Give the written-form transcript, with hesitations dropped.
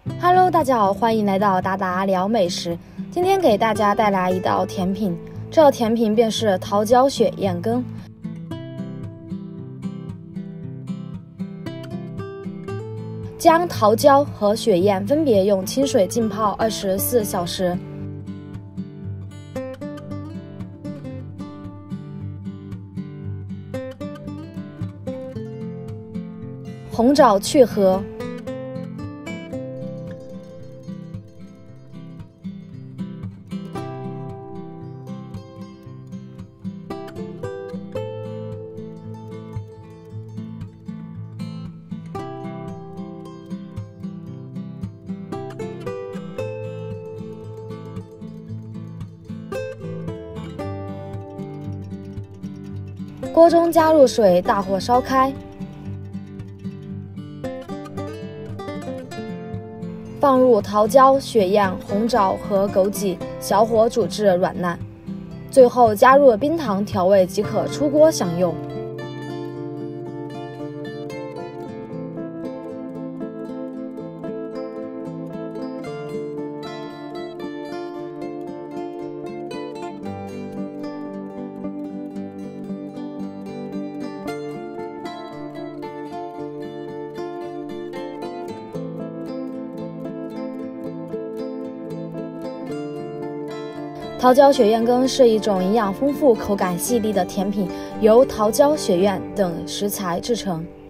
Hello， 大家好，欢迎来到达达聊美食。今天给大家带来一道甜品，这道甜品便是桃胶雪燕羹。将桃胶和雪燕分别用清水浸泡24小时。红枣去核。锅中加入水，大火烧开，放入桃胶、雪燕、红枣和枸杞，小火煮至软烂，最后加入冰糖调味即可出锅享用。桃胶雪燕羹是一种营养丰富、口感细腻的甜品，由桃胶、雪燕等食材制成。